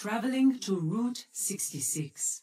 traveling to Route 66.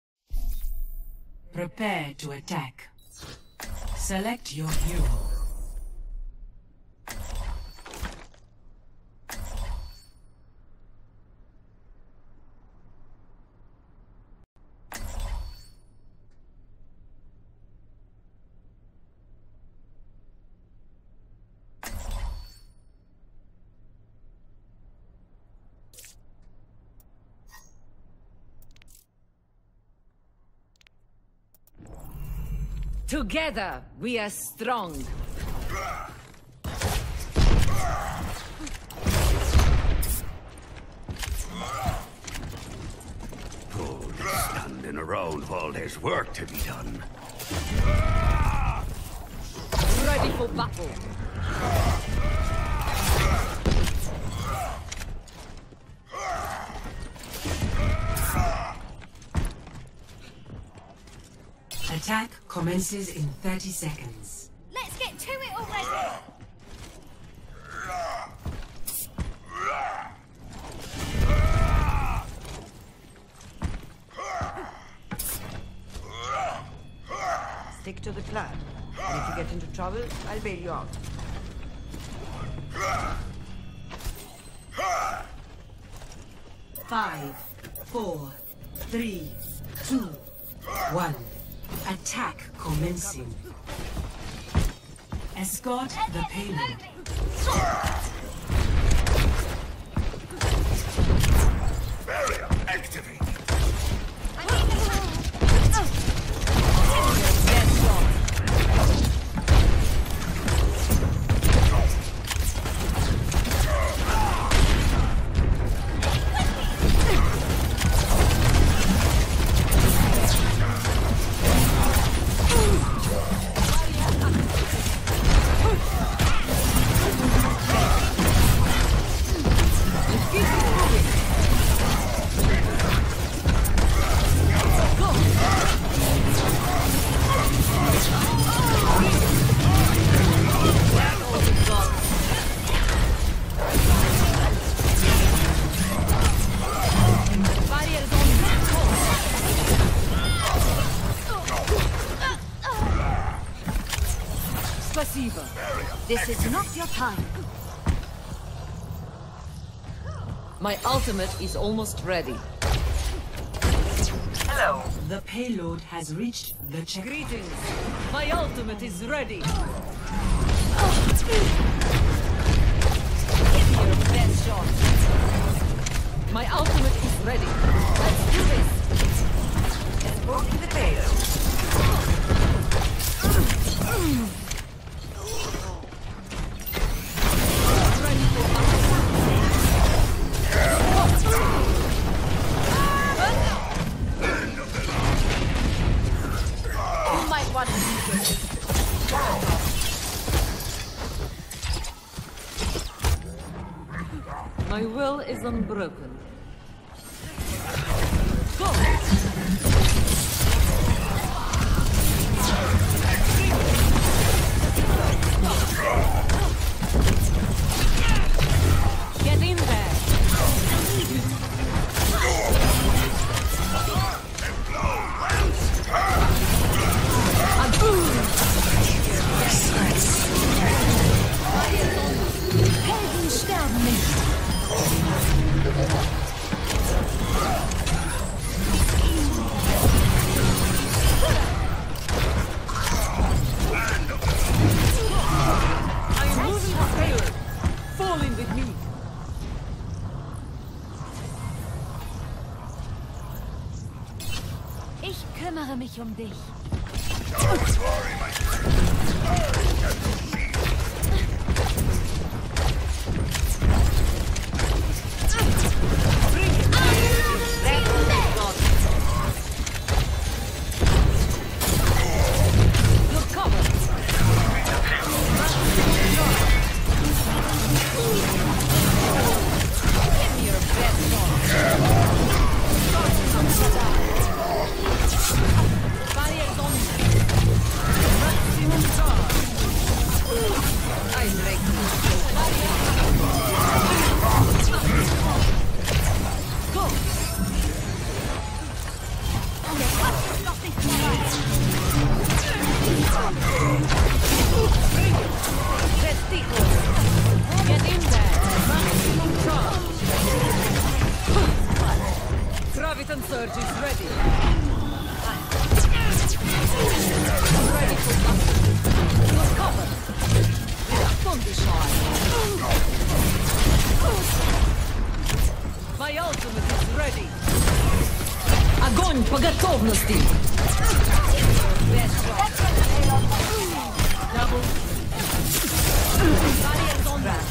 Prepare to attack. Select your hero. Together, we are strong. Fools standing around while there's work to be done. Ready for battle. Attack commences in 30 seconds. Let's get to it already! Stick to the plan. And if you get into trouble, I'll bail you out. Five, 4, 3, 2, 1. Attack commencing. Escort the payload. Barrier activated. This is not your time. My ultimate is almost ready. Hello. The payload has reached the checkpoint. Greetings. My ultimate is ready. Give me your best shot. My ultimate is ready. Let's do this. Let's go to the payload. You might want to My will is unbroken. Go! Get in there! Helden sterben nicht. I am moving the payload. Fall in with me. Ich kümmere mich um dich. surge is ready. Ready for battle. You're covered. Thunder shine. My ultimate is ready. Огонь по готовности. Double. Barriers on that.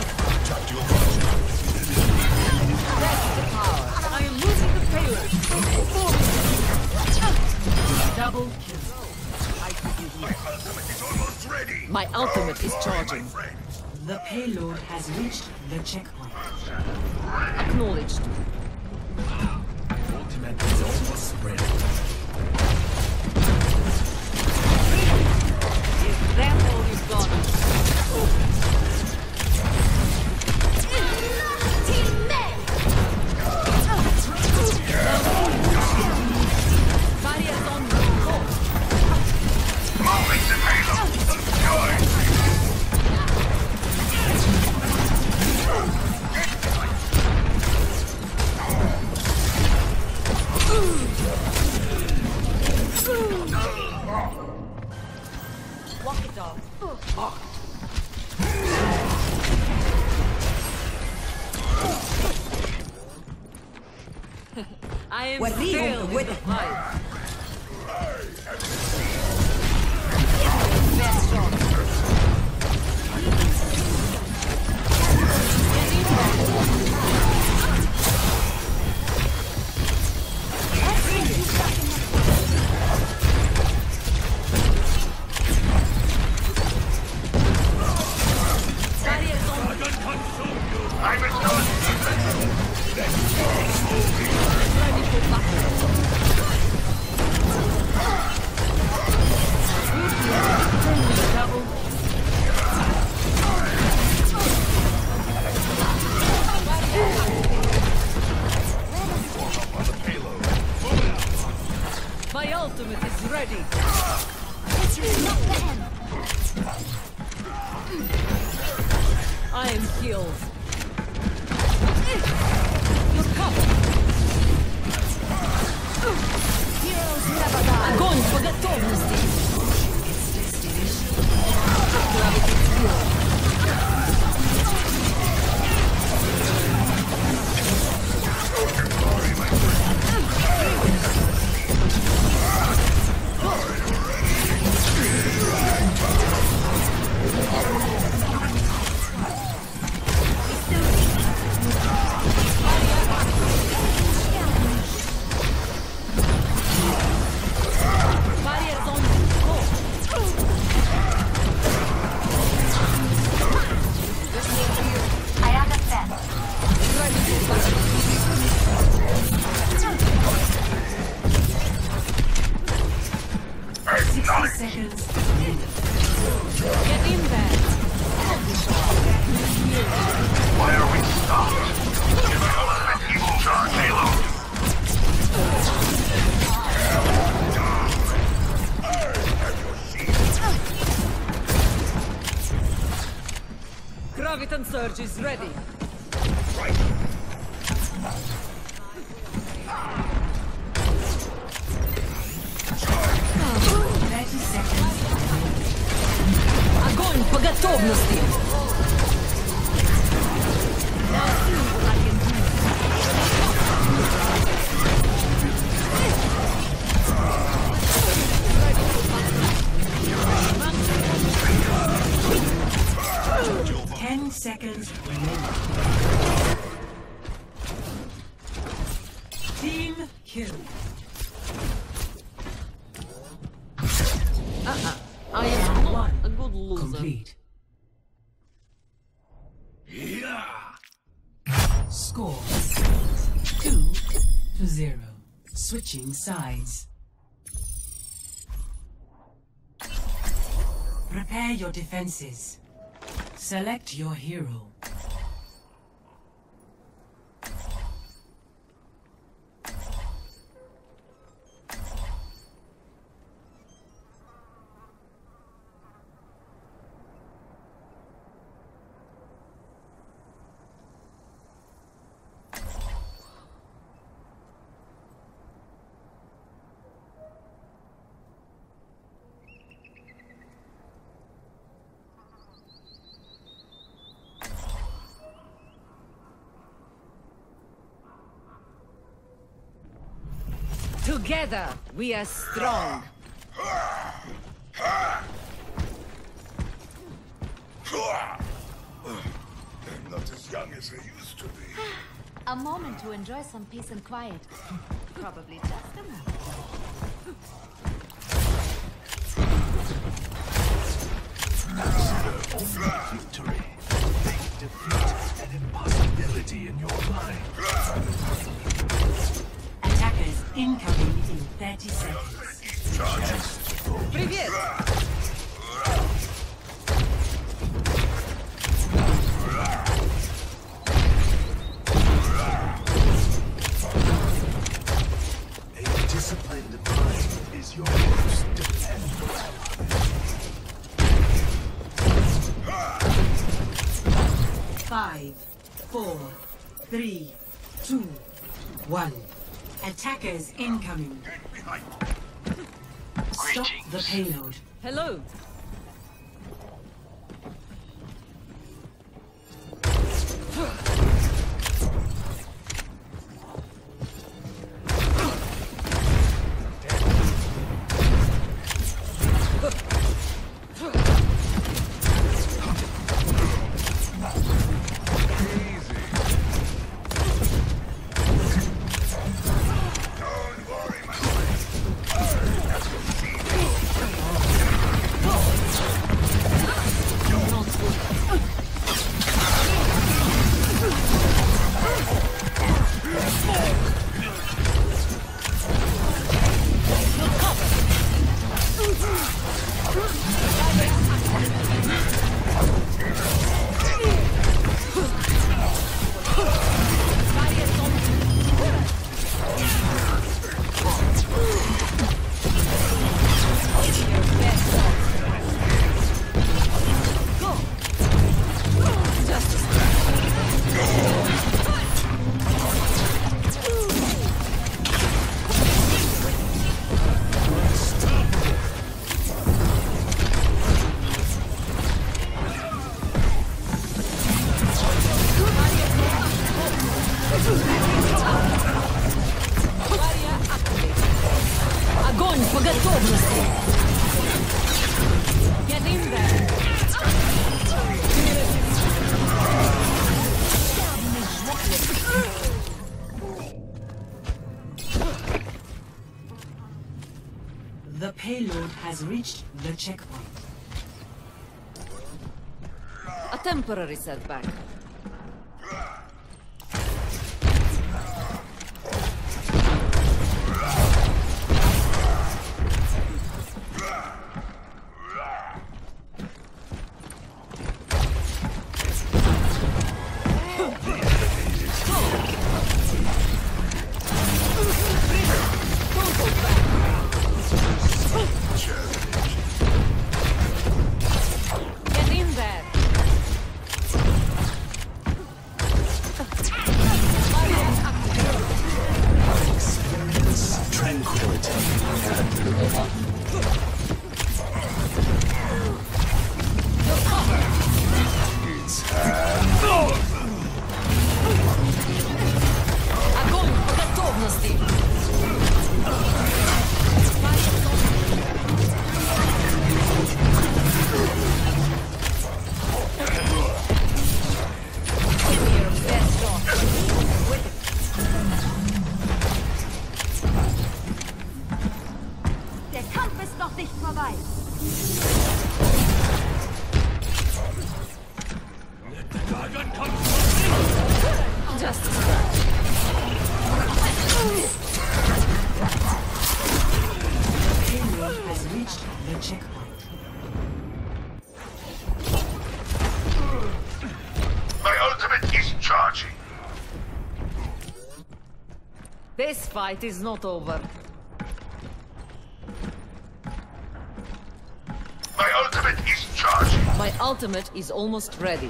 That's the power. I am losing the payload. Double kill. My ultimate is charging. The payload has reached the checkpoint. Acknowledged. Ultimate is almost ready. Is that all you've got? Barriers on the floor. Moving the payload. Join. Walk it off. I am We're leaving still with in the it. fight. Best shot. Barriers on I'm in done. ready for battle. Double. My ultimate is ready. This is not the end. I am healed. You're covered. Heroes never die. Огонь по готовности. Gravity field. Barriers on the floor. I understand. Ready for battle. 60 seconds. Get in there. Why are we stopped? Give us ultimate evil charge payload. Graviton surge is ready. Огонь по готовности. Seconds remaining. Team kill. I am not a good loser. Complete. Score 2-0. Switching sides. Prepare your defenses. Select your hero. Together, we are strong. I'm not as young as I used to be. A moment to enjoy some peace and quiet. Probably just a moment. Consider only victory. Make defeat an impossibility in your mind. Attackers incoming in 30 seconds. Привет! A disciplined mind is your most dependable. 5, 4, 3, 2, 1. Attackers incoming. Stop the payload. Hello. Огонь по готовности! Get in there! The payload has reached the checkpoint. A temporary setback. Get in there! Experience tranquility. Огонь по готовности! Der Kampf ist noch nicht vorbei. Just a scratch. Payload has reached the checkpoint. My ultimate is charging. This fight is not over. My ultimate is charging. My ultimate is almost ready.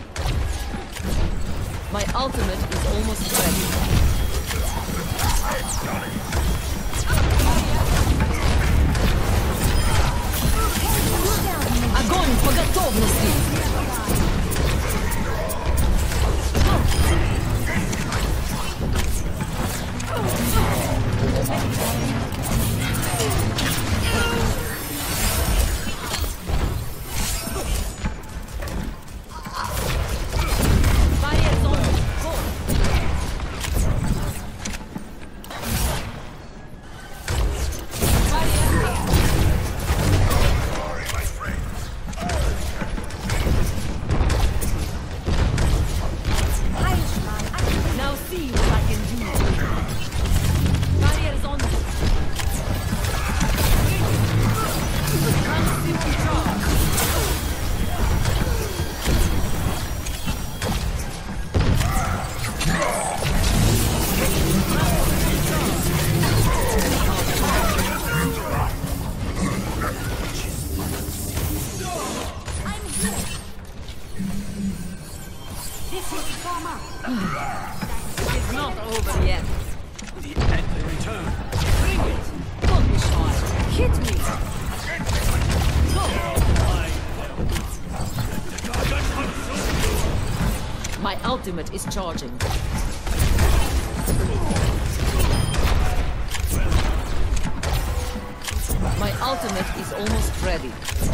My ultimate is almost ready. Огонь по готовности! It's not over yet. The end return. Bring it! Don't be shy. Hit me! My ultimate is charging. My ultimate is almost ready.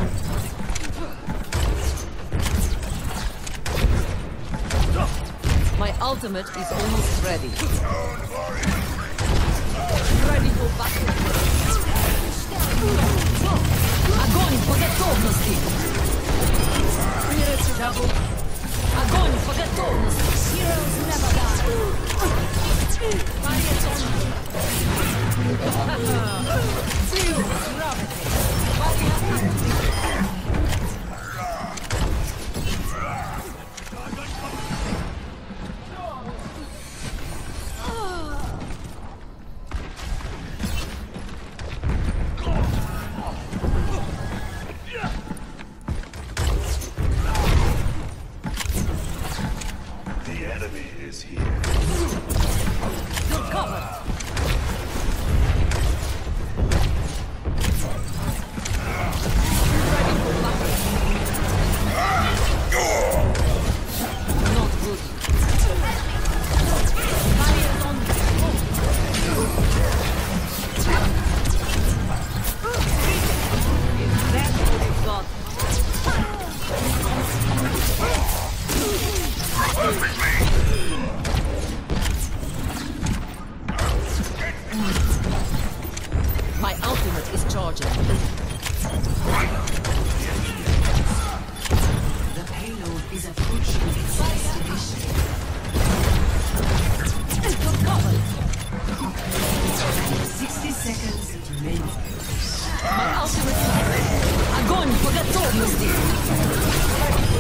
My ultimate is almost ready. Ready for battle. Огонь по готовности! Огонь по готовности! Heroes never The enemy is here. You're covered! Not good. Barriers on me. That's what we've got. My ultimate is charging. The payload is approaching its destination. You're covered. 60 seconds remaining. My ultimate is ready. Огонь по готовности!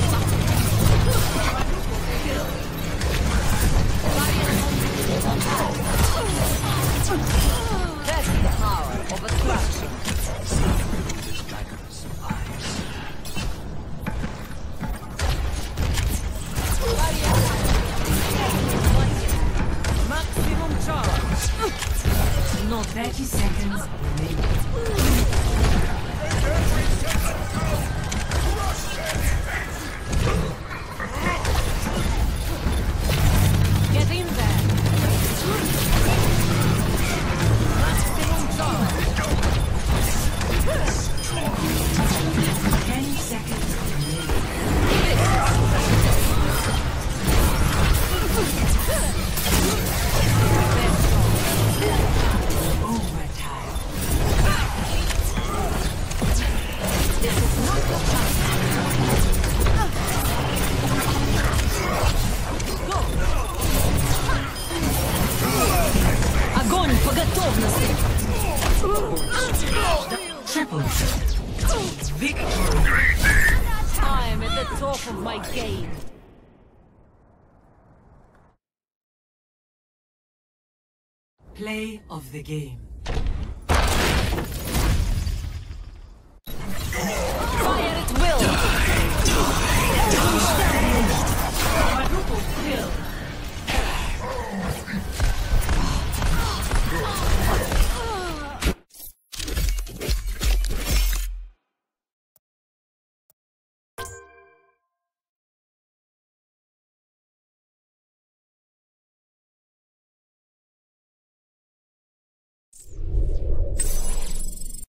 That's the power of attraction. Maximum charge. Not 30 seconds remaining. Get in there. Maximum charge. 10 seconds remaining. Overtime. Огонь по готовности! Triple. Victory. I'm at the top of my game. Play of the game. Fire at will! Quadruple kill.